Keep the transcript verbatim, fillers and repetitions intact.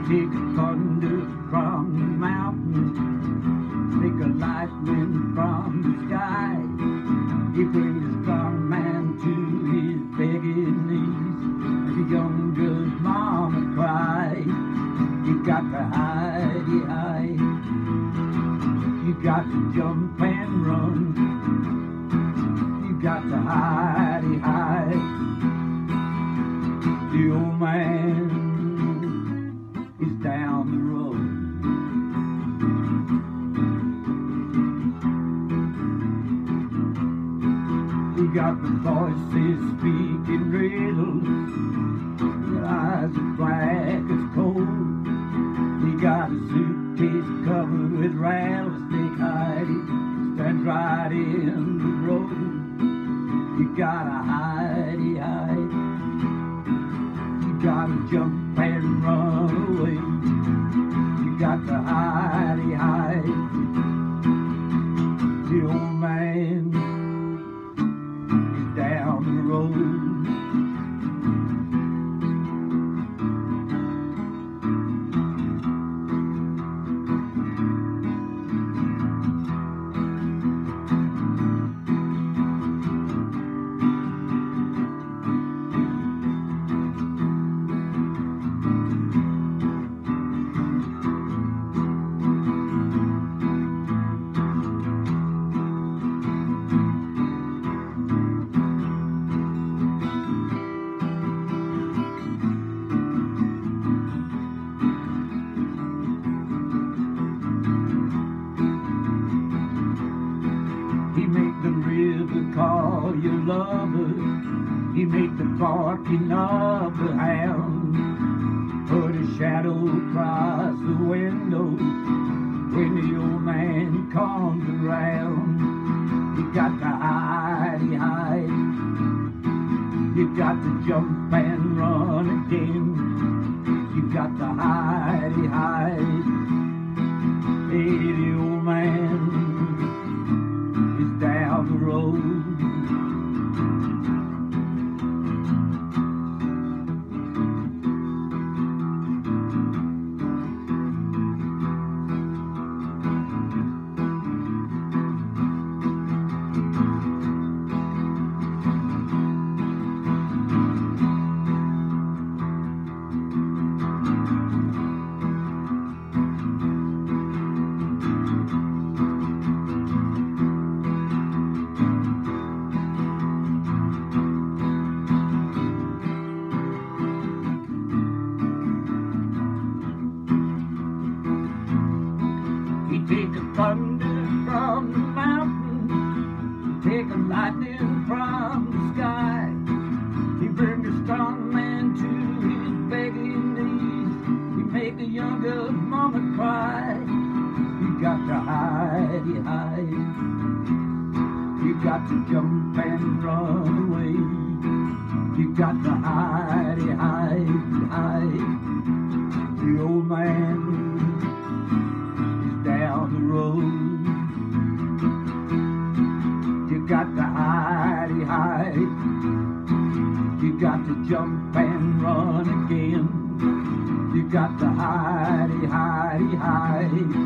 Take a thunder from the mountain, take a lightning from the sky. He brings a strong man to his begging knees, and the youngest mama cry. You got to hide, hide. You got to jump and run. You got to hide, hide. The old man is down the road. You got the voices speaking riddles, your eyes are black as coal. You got a suitcase covered with rattlesnake hide, stands right in the road. You gotta hide, hide. You gotta jump and run away. You got to hide, hide. The old man is down the road. He make the river call your lover. He make the barking of the hound. Put a shadow across the window when the old man comes around. You got to hide, hide. You got to jump and run again. You got to hide, hide. Hey, the old man down the road. Take a thunder from the mountain, take a lightning from the sky. He brings a strong man to his begging knees. He make a younger mama cry. You got to hide, hide. You got to jump and run away. You got to hide, hide, hide. The old man down the road. You got to hide, hide. You got to jump and run again. You got to hide, hide, hide.